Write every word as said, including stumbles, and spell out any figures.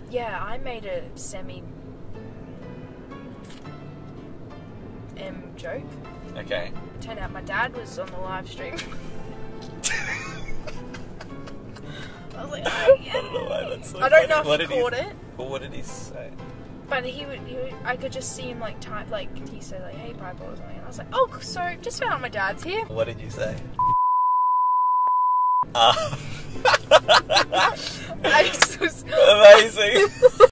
yeah, I made a semi M joke. Okay. It turned out my dad was on the live stream. I was like, oh yeah. I don't know why that's so I don't funny. know What if he did caught he, it. But what did he say? But he would, he would, I could just see him like type, like he said like, hey pipe or something. And I was like, oh, so just found out my dad's here. What did you say? Uh. I just was Amazing.